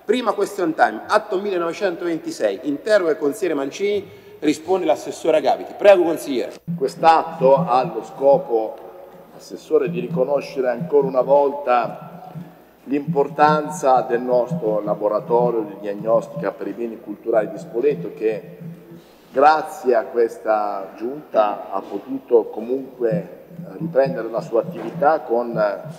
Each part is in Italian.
Prima question time, atto 1926, interroga il consigliere Mancini, risponde l'assessore Agapiti. Prego, consigliere. Quest'atto ha lo scopo, assessore, di riconoscere ancora una volta l'importanza del nostro laboratorio di diagnostica per i beni culturali di Spoleto, che grazie a questa giunta ha potuto comunque riprendere la sua attività con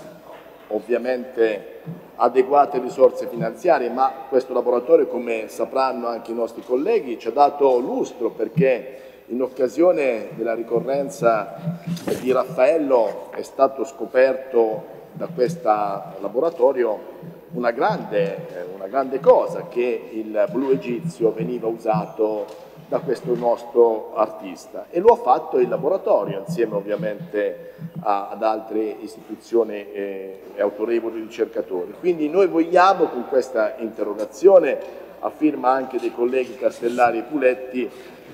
ovviamente adeguate risorse finanziarie, ma questo laboratorio, come sapranno anche i nostri colleghi, ci ha dato lustro, perché in occasione della ricorrenza di Raffaello è stato scoperto da questo laboratorio una grande cosa, che il blu egizio veniva usato da questo nostro artista, e lo ha fatto il laboratorio insieme ovviamente ad altre istituzioni e autorevoli ricercatori. Quindi noi vogliamo, con questa interrogazione a firma anche dei colleghi Castellari e Puletti,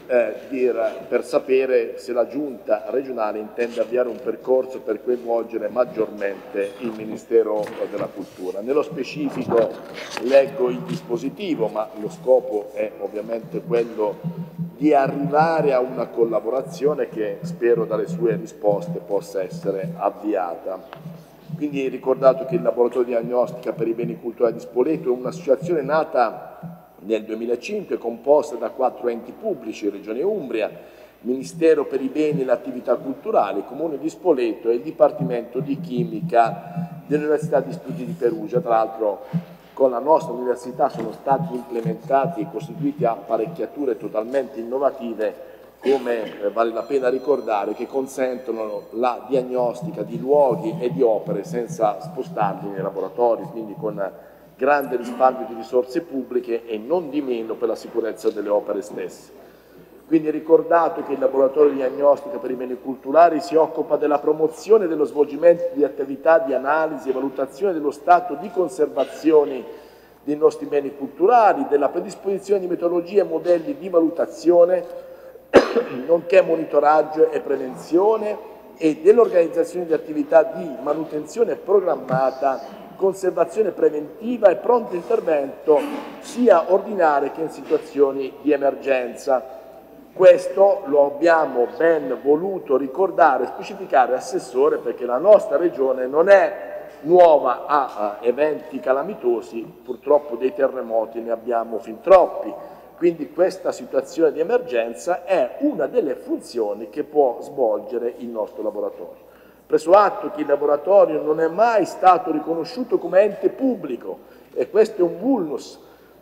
per sapere se la Giunta regionale intende avviare un percorso per coinvolgere maggiormente il Ministero della Cultura. Nello specifico leggo il dispositivo, ma lo scopo è ovviamente quello di arrivare a una collaborazione che spero dalle sue risposte possa essere avviata. Quindi ricordato che il Laboratorio di Diagnostica per i Beni Culturali di Spoleto è un'associazione nata nel 2005, composta da 4 enti pubblici: Regione Umbria, Ministero per i Beni e le Attività Culturali, Comune di Spoleto e il Dipartimento di Chimica dell'Università di Studi di Perugia. Tra l'altro con la nostra università sono stati implementati e costituiti apparecchiature totalmente innovative, come vale la pena ricordare, che consentono la diagnostica di luoghi e di opere senza spostarli nei laboratori, quindi con grande risparmio di risorse pubbliche e non di meno per la sicurezza delle opere stesse. Quindi ricordato che il laboratorio di diagnostica per i beni culturali si occupa della promozione e dello svolgimento di attività di analisi e valutazione dello stato di conservazione dei nostri beni culturali, della predisposizione di metodologie e modelli di valutazione, nonché monitoraggio e prevenzione, e dell'organizzazione di attività di manutenzione programmata, conservazione preventiva e pronto intervento sia ordinarie che in situazioni di emergenza. Questo lo abbiamo ben voluto ricordare e specificare, Assessore, perché la nostra Regione non è nuova a eventi calamitosi, purtroppo dei terremoti ne abbiamo fin troppi, quindi questa situazione di emergenza è una delle funzioni che può svolgere il nostro laboratorio. Preso atto che il laboratorio non è mai stato riconosciuto come ente pubblico, e questo è un vulnus,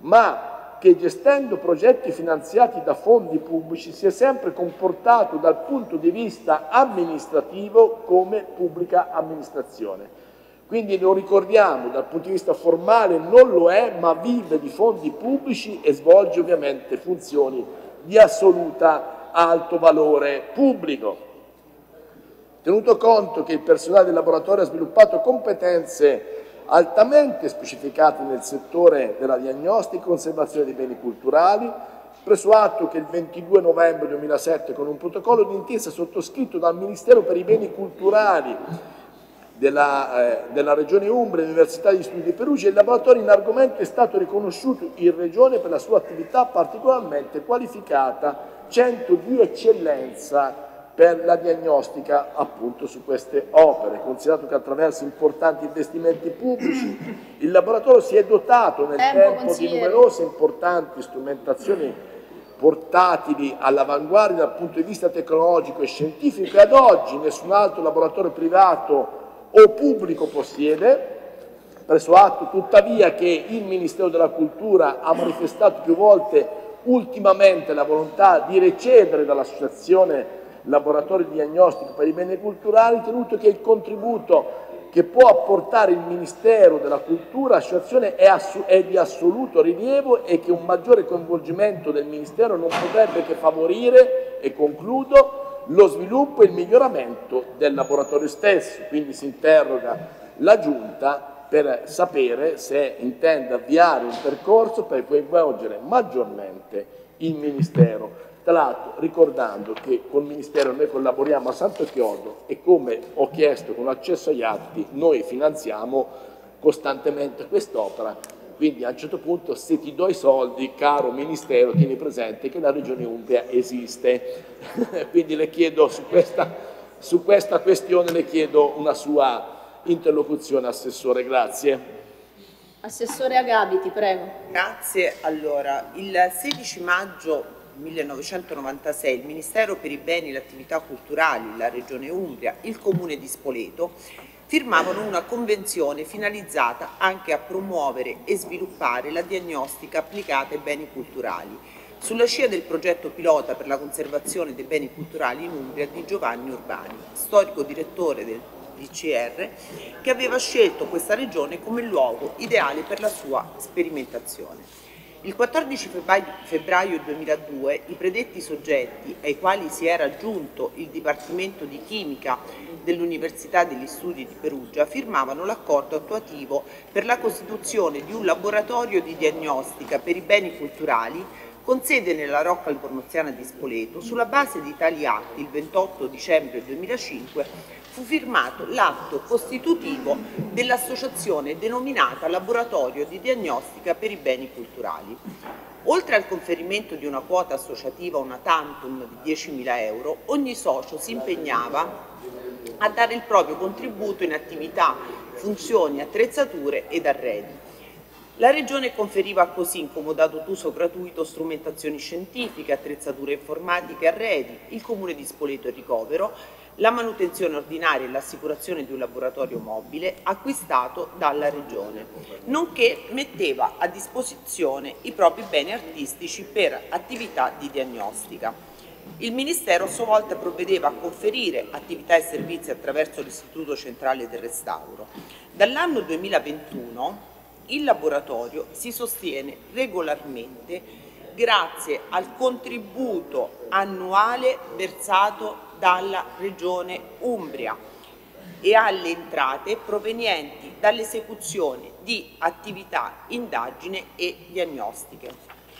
ma che gestendo progetti finanziati da fondi pubblici si è sempre comportato dal punto di vista amministrativo come pubblica amministrazione. Quindi lo ricordiamo, dal punto di vista formale non lo è, ma vive di fondi pubblici e svolge ovviamente funzioni di assoluta alto valore pubblico. Tenuto conto che il personale del laboratorio ha sviluppato competenze altamente specificate nel settore della diagnostica e conservazione dei beni culturali, preso atto che il 22 novembre 2007, con un protocollo d'intesa sottoscritto dal Ministero per i beni culturali della Regione Umbria e dell'Università di Studi di Perugia, il laboratorio in argomento è stato riconosciuto in Regione per la sua attività particolarmente qualificata, centro di eccellenza per la diagnostica appunto su queste opere. Considerato che attraverso importanti investimenti pubblici il laboratorio si è dotato nel tempo di numerose importanti strumentazioni portatili all'avanguardia dal punto di vista tecnologico e scientifico, e ad oggi nessun altro laboratorio privato o pubblico possiede. Preso atto tuttavia che il Ministero della Cultura ha manifestato più volte ultimamente la volontà di recedere dall'associazione Laboratorio di Diagnostico per i Beni Culturali, tenuto che il contributo che può apportare il Ministero della Cultura all'associazione è di assoluto rilievo, e che un maggiore coinvolgimento del Ministero non potrebbe che favorire, e concludo, lo sviluppo e il miglioramento del laboratorio stesso. Quindi si interroga la Giunta per sapere se intende avviare un percorso per coinvolgere maggiormente il Ministero. Tra l'altro ricordando che col Ministero noi collaboriamo a santo chiodo e, come ho chiesto con l'accesso agli atti, noi finanziamo costantemente quest'opera Quindi a un certo punto, se ti do i soldi, caro Ministero, tieni presente che la Regione Umbria esiste. Quindi le chiedo su questa questione, le chiedo una sua interlocuzione, Assessore. Grazie. Assessore Agabiti, prego. Grazie. Allora, il 16 maggio 1996 il Ministero per i Beni e le Attività Culturali, la Regione Umbria, il Comune di Spoleto firmavano una convenzione finalizzata anche a promuovere e sviluppare la diagnostica applicata ai beni culturali, sulla scia del progetto pilota per la conservazione dei beni culturali in Umbria di Giovanni Urbani, storico direttore del DCR, che aveva scelto questa regione come luogo ideale per la sua sperimentazione. Il 14 febbraio 2002 i predetti soggetti, ai quali si era aggiunto il Dipartimento di Chimica dell'Università degli Studi di Perugia, firmavano l'accordo attuativo per la costituzione di un laboratorio di diagnostica per i beni culturali con sede nella Rocca Albornoziana di Spoleto. Sulla base di tali atti, il 28 dicembre 2005 fu firmato l'atto costitutivo dell'associazione denominata Laboratorio di Diagnostica per i Beni Culturali. Oltre al conferimento di una quota associativa una tantum di 10.000 euro, ogni socio si impegnava a dare il proprio contributo in attività, funzioni, attrezzature ed arredi. La Regione conferiva così in comodato d'uso gratuito strumentazioni scientifiche, attrezzature informatiche e arredi, il Comune di Spoleto e ricovero, la manutenzione ordinaria e l'assicurazione di un laboratorio mobile acquistato dalla Regione, nonché metteva a disposizione i propri beni artistici per attività di diagnostica. Il Ministero a sua volta provvedeva a conferire attività e servizi attraverso l'Istituto Centrale del Restauro. Dall'anno 2021 il laboratorio si sostiene regolarmente grazie al contributo annuale versato dalla Regione Umbria e alle entrate provenienti dall'esecuzione di attività, indagine e diagnostiche.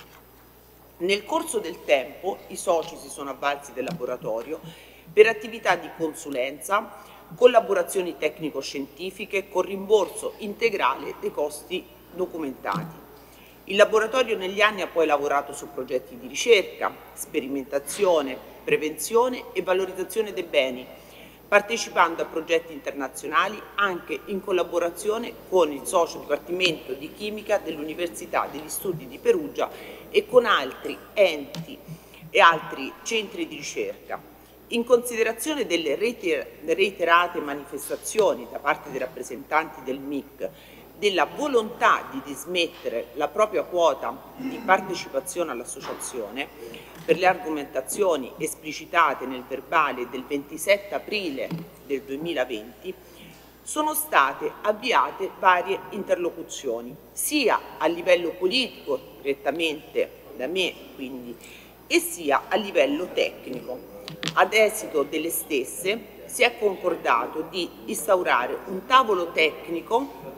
Nel corso del tempo i soci si sono avvalsi del laboratorio per attività di consulenza, collaborazioni tecnico-scientifiche con rimborso integrale dei costi documentati. Il laboratorio negli anni ha poi lavorato su progetti di ricerca, sperimentazione, prevenzione e valorizzazione dei beni, partecipando a progetti internazionali anche in collaborazione con il socio Dipartimento di Chimica dell'Università degli Studi di Perugia e con altri enti e altri centri di ricerca. In considerazione delle reiterate manifestazioni da parte dei rappresentanti del MIC della volontà di dismettere la propria quota di partecipazione all'associazione, per le argomentazioni esplicitate nel verbale del 27 aprile del 2020, sono state avviate varie interlocuzioni, sia a livello politico, direttamente da me quindi, e sia a livello tecnico. Ad esito delle stesse si è concordato di instaurare un tavolo tecnico,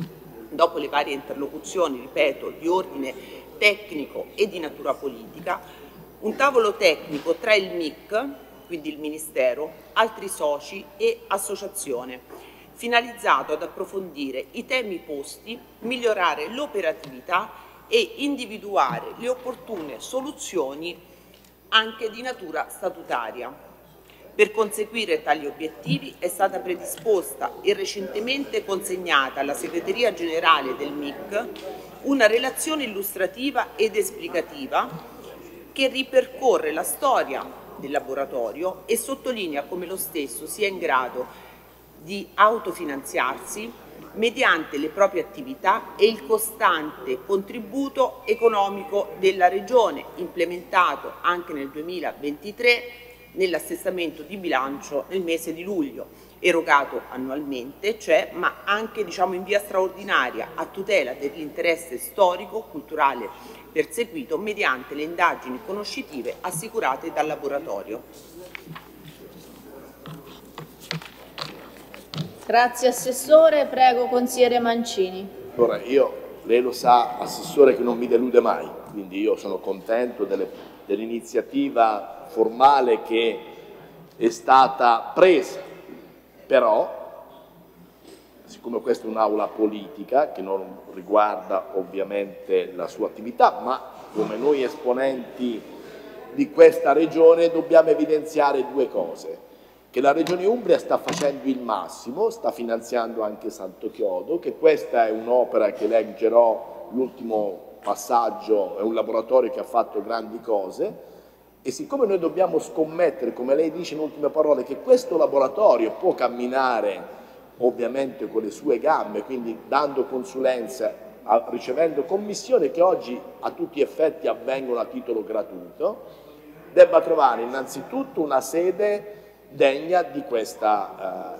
dopo le varie interlocuzioni, ripeto, di ordine tecnico e di natura politica, un tavolo tecnico tra il MIC, quindi il Ministero, altri soci e associazione, finalizzato ad approfondire i temi posti, migliorare l'operatività e individuare le opportune soluzioni anche di natura statutaria. Per conseguire tali obiettivi è stata predisposta e recentemente consegnata alla Segreteria Generale del MIC una relazione illustrativa ed esplicativa che ripercorre la storia del laboratorio e sottolinea come lo stesso sia in grado di autofinanziarsi mediante le proprie attività e il costante contributo economico della Regione, implementato anche nel 2023 nell'assestamento di bilancio nel mese di luglio, erogato annualmente, cioè, ma anche in via straordinaria a tutela dell'interesse storico, culturale perseguito mediante le indagini conoscitive assicurate dal laboratorio. Grazie Assessore, prego Consigliere Mancini. Allora, lei lo sa, Assessore, che non mi delude mai, quindi io sono contento dell'iniziativa formale che è stata presa, però siccome questa è un'aula politica che non riguarda ovviamente la sua attività, ma come noi esponenti di questa regione dobbiamo evidenziare due cose: che la Regione Umbria sta facendo il massimo, sta finanziando anche Santo Chiodo, che questa è un'opera che leggerò l'ultimo passaggio, è un laboratorio che ha fatto grandi cose, e siccome noi dobbiamo scommettere, come lei dice in ultime parole, che questo laboratorio può camminare ovviamente con le sue gambe, quindi dando consulenza, ricevendo commissioni che oggi a tutti gli effetti avvengono a titolo gratuito, debba trovare innanzitutto una sede degna di questa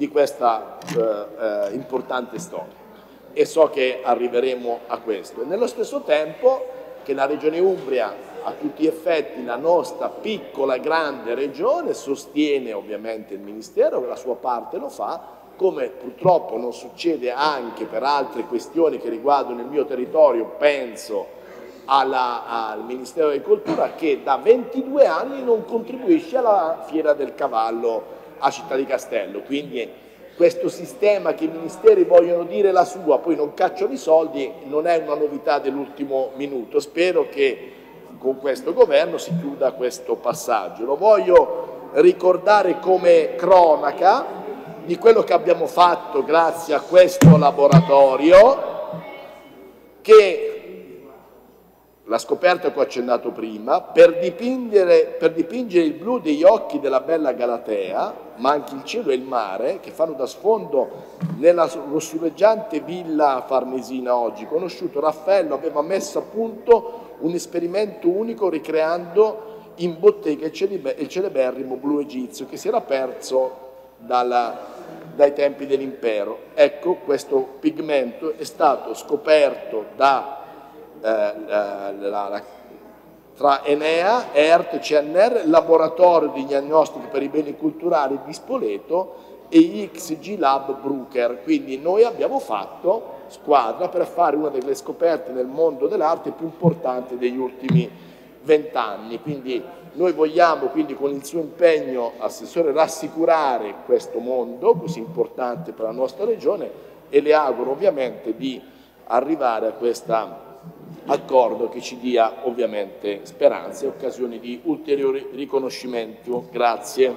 importante storia, e so che arriveremo a questo. Nello stesso tempo che la Regione Umbria, a tutti gli effetti la nostra piccola grande regione, sostiene ovviamente il Ministero, che la sua parte lo fa, come purtroppo non succede anche per altre questioni che riguardano il mio territorio, penso al Ministero dell'Agricoltura, che da 22 anni non contribuisce alla Fiera del Cavallo a Città di Castello. Quindi questo sistema che i ministeri vogliono dire la sua, poi non cacciano i soldi, non è una novità dell'ultimo minuto. Spero che con questo governo si chiuda questo passaggio. Lo voglio ricordare come cronaca di quello che abbiamo fatto grazie a questo laboratorio, che la scoperta che ho accennato prima, per dipingere il blu degli occhi della bella Galatea, ma anche il cielo e il mare, che fanno da sfondo nella rossuleggiante villa farnesina oggi conosciuto, Raffaello aveva messo a punto un esperimento unico ricreando in bottega il celeberrimo blu egizio che si era perso dai tempi dell'impero. Ecco, questo pigmento è stato scoperto tra Enea, ERT, CNR, Laboratorio di Diagnostico per i Beni Culturali di Spoleto e XG Lab Brucker. Quindi noi abbiamo fatto squadra per fare una delle scoperte nel mondo dell'arte più importanti degli ultimi 20 anni. Quindi noi vogliamo, con il suo impegno, Assessore, rassicurare questo mondo così importante per la nostra regione, e le auguro ovviamente di arrivare a questo accordo che ci dia ovviamente speranze e occasioni di ulteriore riconoscimento. Grazie.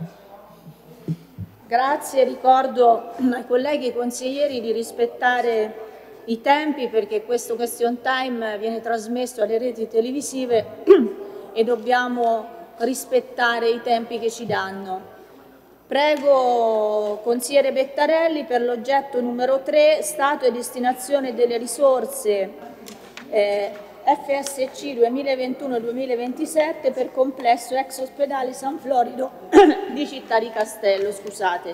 Grazie, ricordo ai colleghi consiglieri di rispettare i tempi, perché questo question time viene trasmesso alle reti televisive e dobbiamo rispettare i tempi che ci danno. Prego consigliere Bettarelli per l'oggetto numero 3, stato e destinazione delle risorse FSC 2021-2027 per complesso ex ospedale San Florido di Città di Castello. Scusate.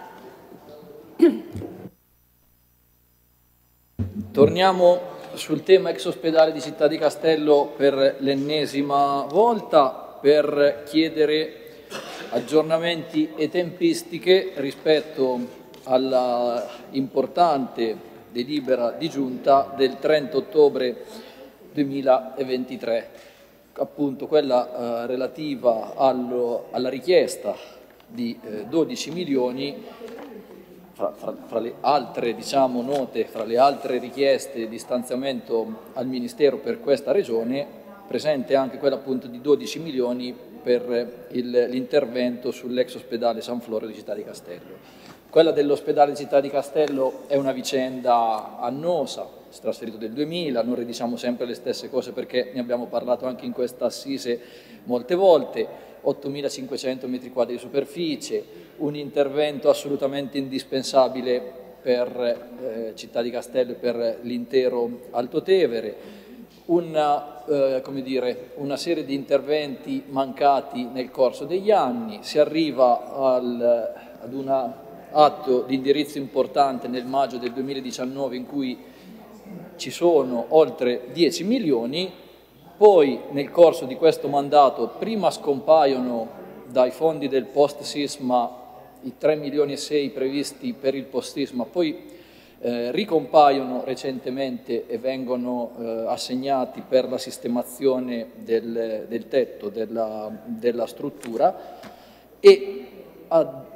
Torniamo sul tema ex ospedale di Città di Castello per l'ennesima volta per chiedere aggiornamenti e tempistiche rispetto alla importante delibera di giunta del 30 ottobre 2023, appunto quella relativa alla richiesta di 12 milioni, fra le altre note, fra le altre richieste di stanziamento al Ministero per questa regione, presente anche quella appunto di 12 milioni per l'intervento sull'ex ospedale San Florido di Città di Castello. Quella dell'ospedale di Città di Castello è una vicenda annosa, si è trasferito del 2000, non ridiciamo sempre le stesse cose perché ne abbiamo parlato anche in questa assise molte volte, 8.500 metri quadri di superficie, un intervento assolutamente indispensabile per Città di Castello e per l'intero Alto Tevere, una serie di interventi mancati nel corso degli anni, si arriva ad un atto di indirizzo importante nel maggio del 2019 in cui ci sono oltre 10 milioni, poi nel corso di questo mandato prima scompaiono dai fondi del post-sisma i 3 milioni e 6 previsti per il post-sisma, poi ricompaiono recentemente e vengono assegnati per la sistemazione del tetto della struttura, e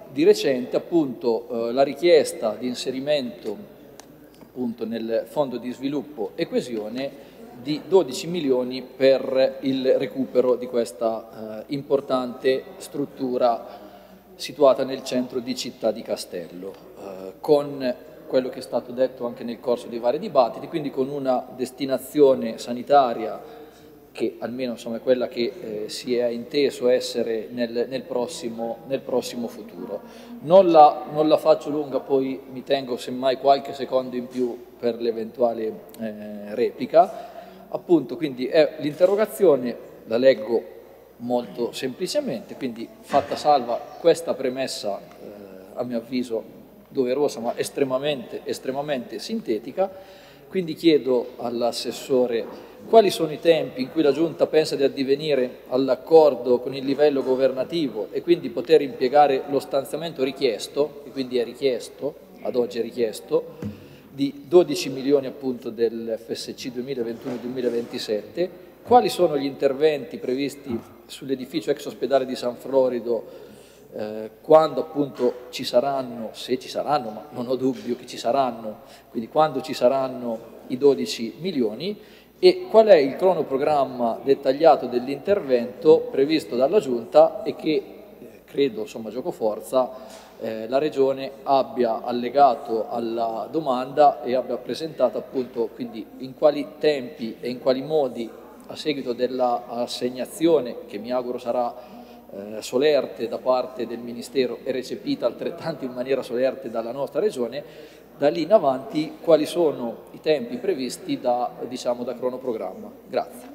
di recente appunto la richiesta di inserimento appunto nel Fondo di Sviluppo e Coesione di 12 milioni per il recupero di questa importante struttura situata nel centro di Città di Castello, con quello che è stato detto anche nel corso dei vari dibattiti, quindi con una destinazione sanitaria che almeno insomma, è quella che si è inteso essere nel prossimo futuro. Non la faccio lunga, poi mi tengo semmai qualche secondo in più per l'eventuale replica. Appunto, quindi l'interrogazione la leggo molto semplicemente, quindi fatta salva questa premessa a mio avviso doverosa ma estremamente sintetica, quindi chiedo all'assessore quali sono i tempi in cui la Giunta pensa di addivenire all'accordo con il livello governativo e quindi poter impiegare lo stanziamento richiesto, e quindi è richiesto, ad oggi è richiesto, di 12 milioni appunto del FSC 2021-2027, quali sono gli interventi previsti sull'edificio ex ospedale di San Florido quando appunto ci saranno, se ci saranno, ma non ho dubbio che ci saranno, quindi quando ci saranno i 12 milioni e qual è il cronoprogramma dettagliato dell'intervento previsto dalla Giunta e che credo, insomma, giocoforza la Regione abbia allegato alla domanda e abbia presentato appunto quindi in quali tempi e in quali modi a seguito dell'assegnazione che mi auguro sarà solerte da parte del Ministero e recepita altrettanto in maniera solerte dalla nostra Regione, da lì in avanti quali sono i tempi previsti da cronoprogramma. Grazie.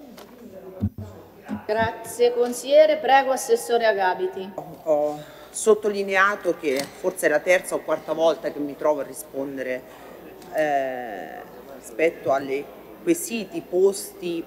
Grazie consigliere, prego Assessore Agapiti. Ho sottolineato che forse è la terza o quarta volta che mi trovo a rispondere rispetto alle quesiti posti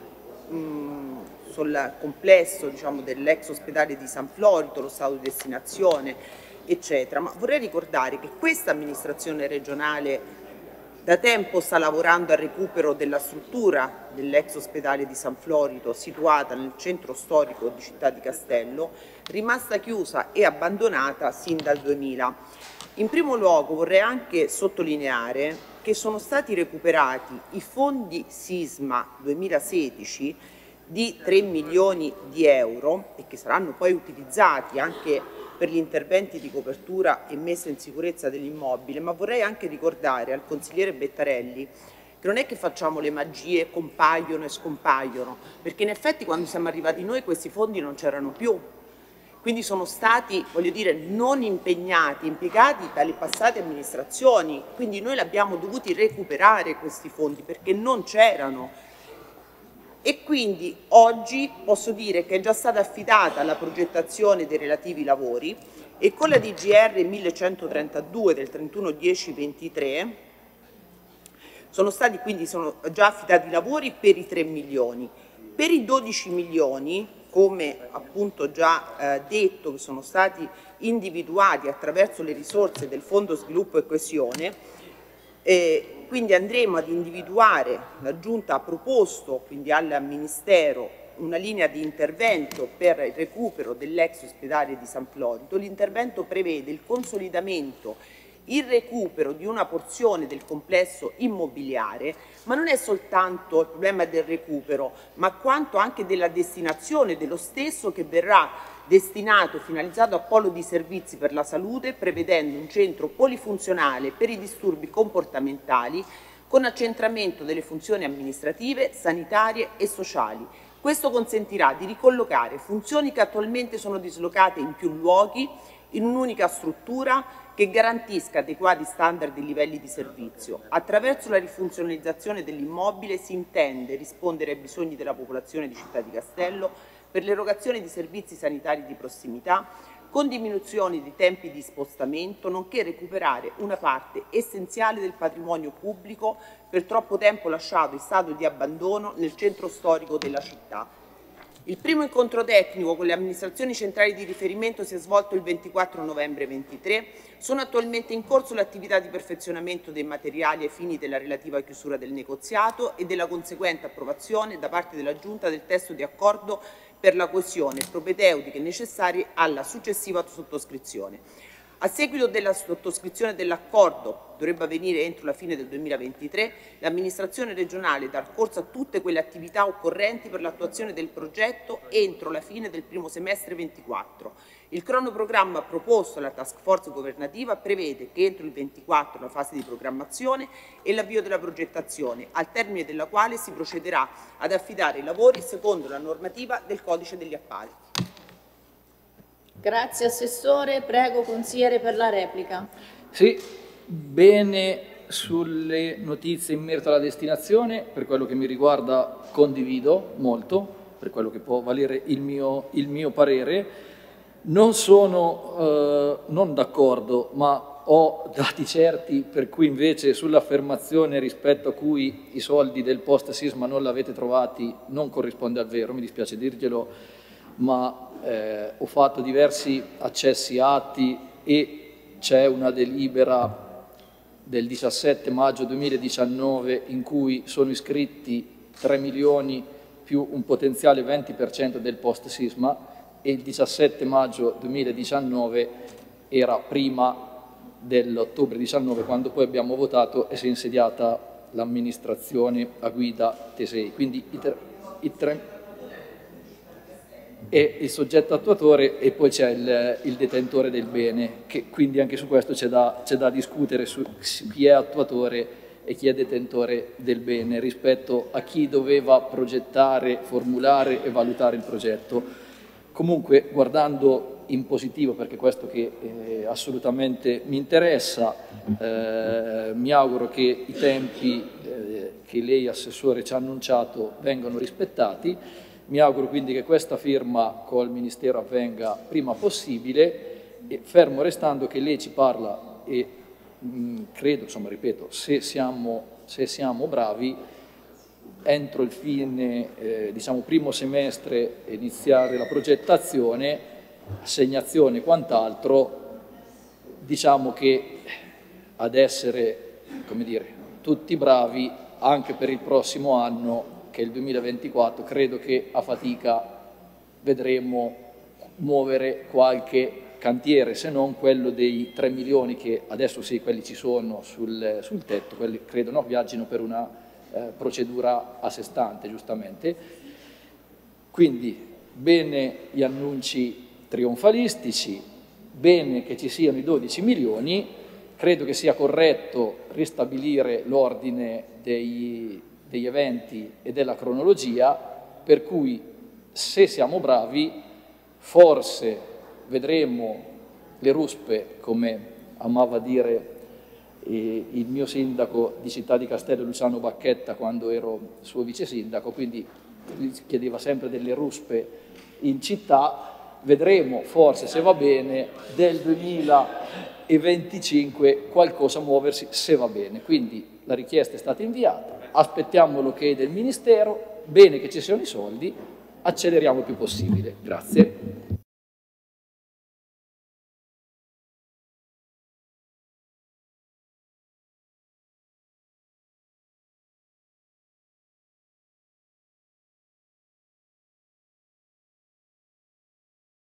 sul complesso dell'ex ospedale di San Florido, lo stato di destinazione, eccetera. Ma vorrei ricordare che questa amministrazione regionale da tempo sta lavorando al recupero della struttura dell'ex ospedale di San Florido, situata nel centro storico di Città di Castello, rimasta chiusa e abbandonata sin dal 2000. In primo luogo vorrei anche sottolineare che sono stati recuperati i fondi Sisma 2016 di 3 milioni di euro e che saranno poi utilizzati anche per gli interventi di copertura e messa in sicurezza dell'immobile, ma vorrei anche ricordare al consigliere Bettarelli che non è che facciamo le magie, compaiono e scompaiono, perché in effetti quando siamo arrivati noi questi fondi non c'erano più, quindi sono stati, voglio dire, non impiegati dalle passate amministrazioni, quindi noi li abbiamo dovuti recuperare questi fondi perché non c'erano. E quindi oggi posso dire che è già stata affidata la progettazione dei relativi lavori e con la DGR 1132 del 31/10/23 sono già affidati i lavori per i 3 milioni. Per i 12 milioni, come appunto già detto, che sono stati individuati attraverso le risorse del Fondo Sviluppo e Coesione, quindi andremo ad individuare, la Giunta ha proposto quindi al Ministero una linea di intervento per il recupero dell'ex ospedale di San Florido. L'intervento prevede il consolidamento, il recupero di una porzione del complesso immobiliare, ma non è soltanto il problema del recupero, ma quanto anche della destinazione dello stesso, che verrà destinato e finalizzato a polo di servizi per la salute, prevedendo un centro polifunzionale per i disturbi comportamentali con accentramento delle funzioni amministrative, sanitarie e sociali. Questo consentirà di ricollocare funzioni che attualmente sono dislocate in più luoghi in un'unica struttura che garantisca adeguati standard e livelli di servizio. Attraverso la rifunzionalizzazione dell'immobile si intende rispondere ai bisogni della popolazione di Città di Castello per l'erogazione di servizi sanitari di prossimità, con diminuzioni di tempi di spostamento, nonché recuperare una parte essenziale del patrimonio pubblico per troppo tempo lasciato in stato di abbandono nel centro storico della città. Il primo incontro tecnico con le amministrazioni centrali di riferimento si è svolto il 24 novembre 2023. Sono attualmente in corso le attività di perfezionamento dei materiali ai fini della relativa chiusura del negoziato e della conseguente approvazione da parte della Giunta del testo di accordo per la coesione propedeutiche necessarie alla successiva sottoscrizione. A seguito della sottoscrizione dell'accordo, dovrebbe avvenire entro la fine del 2023, l'amministrazione regionale dà corso a tutte quelle attività occorrenti per l'attuazione del progetto entro la fine del primo semestre 24. Il cronoprogramma proposto dalla task force governativa prevede che entro il 24 la fase di programmazione e l'avvio della progettazione, al termine della quale si procederà ad affidare i lavori secondo la normativa del Codice degli Appalti. Grazie Assessore, prego Consigliere per la replica. Sì, bene sulle notizie in merito alla destinazione, per quello che mi riguarda condivido molto, per quello che può valere il mio parere. Non sono non d'accordo, ma ho dati certi per cui invece sull'affermazione rispetto a cui i soldi del post sisma non l'avete trovati non corrisponde al vero, mi dispiace dirglielo, ma ho fatto diversi accessi atti e c'è una delibera del 17 maggio 2019 in cui sono iscritti 3 milioni più un potenziale 20% del post sisma, e il 17 maggio 2019 era prima dell'ottobre 19, quando poi abbiamo votato e si è insediata l'amministrazione a guida Tesei. Quindi e il soggetto attuatore e poi c'è il detentore del bene, che quindi anche su questo c'è da discutere su chi è attuatore e chi è detentore del bene rispetto a chi doveva progettare, formulare e valutare il progetto. Comunque, guardando in positivo, perché questo che assolutamente mi interessa, mi auguro che i tempi che lei, Assessore, ci ha annunciato vengano rispettati. Mi auguro quindi che questa firma col Ministero avvenga prima possibile, e fermo restando che lei ci parla e credo, insomma, ripeto, se siamo bravi, entro il fine, diciamo, primo semestre iniziare la progettazione, assegnazione e quant'altro, diciamo che ad essere, come dire, tutti bravi anche per il prossimo anno, che è il 2024, credo che a fatica vedremo muovere qualche cantiere, se non quello dei 3 milioni che adesso sì, quelli ci sono sul tetto, quelli credo no, viaggino per una procedura a sé stante, giustamente. Quindi bene gli annunci trionfalistici, bene che ci siano i 12 milioni, credo che sia corretto ristabilire l'ordine degli eventi e della cronologia, per cui se siamo bravi forse vedremo le ruspe, come amava dire il mio sindaco di Città di Castello, Luciano Bacchetta, quando ero suo vice sindaco, quindi chiedeva sempre delle ruspe in città. Vedremo forse, se va bene, del 2025 qualcosa muoversi, se va bene. Quindi la richiesta è stata inviata, aspettiamo l'ok del Ministero, bene che ci siano i soldi, acceleriamo il più possibile. Grazie.